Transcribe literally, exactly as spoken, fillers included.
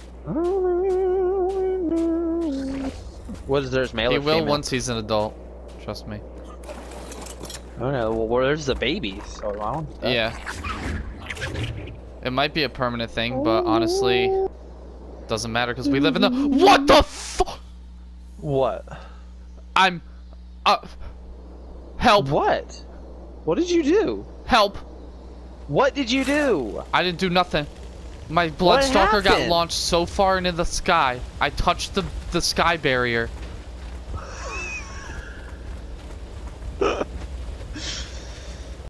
What is there's male He or will female? once he's an adult. Trust me. I don't know. Well, where's the baby? So I don't know. Yeah. It might be a permanent thing, but honestly, doesn't matter because we live in the. What the fuck? What? I'm. Uh. Help! What? What did you do? Help! What did you do? I didn't do nothing. My Bloodstalker got happened? launched so far into the sky. I touched the the sky barrier,